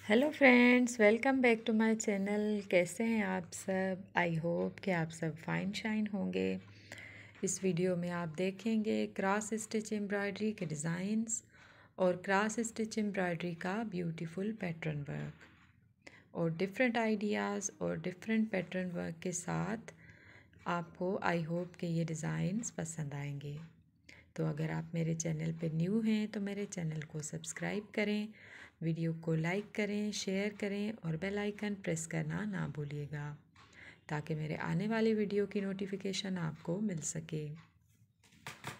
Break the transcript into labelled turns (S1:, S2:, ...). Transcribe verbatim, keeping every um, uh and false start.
S1: Hello friends, welcome back to my channel. कैसे हैं आप सब? आई होप कि आप सब फाइन शाइन होंगे। इस वीडियो में आप देखेंगे क्रॉस स्टिच एम्ब्रॉयडरी के डिज़ाइंस और क्रॉस स्टिच एम्ब्रॉयडरी का ब्यूटीफुल पैटर्न वर्क और डिफरेंट आइडियाज़ और डिफरेंट पैटर्न वर्क के साथ आपको आई होप कि ये डिज़ाइंस पसंद आएंगे। तो अगर आप मेरे चैनल पे न्यू हैं तो मेरे चैनल को सब्सक्राइब करें, वीडियो को लाइक करें, शेयर करें और बेल आइकन प्रेस करना ना भूलिएगा ताकि मेरे आने वाली वीडियो की नोटिफिकेशन आपको मिल सके।